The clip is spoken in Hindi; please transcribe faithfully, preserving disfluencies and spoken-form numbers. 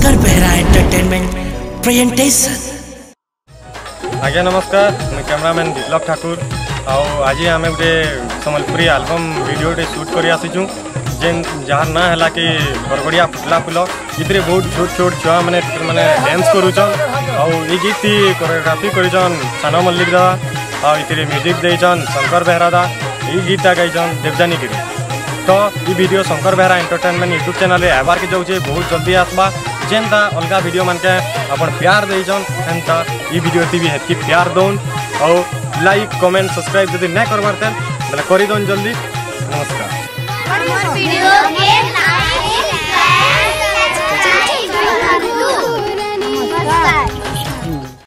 Shankar Behera entertainment presentation. आज्ञा नमस्कार, मैं कैमरामैन विप्लव ठाकुर। आज आम गोटे सम्बलपुरी आलबम वीडियो शूट कर आसीचु जेन जार ना है कि बरगड़िया फुटला फुल। इतने बहुत छोट छोट छुआ मैंने मैंने डांस करुचन आउ गीत कोरियोग्राफी करिचन साना मल्लिक दा आ इतने म्यूजिक देचन शंकर बेहरा दा। ये गीता गाइचन देवजानी गिरी। तो ये video Shankar Behera entertainment YouTube channel रे आबार के जाऊे बहुत जल्दी आसबा। जेनता अलग वीडियो मान के अपन प्यार देचन एंता ये वीडियो भी हेतकी प्यार दौन और लाइक कमेंट सब्सक्राइब जब नहीं करवार तेल कर दौन जल्दी। नमस्कार।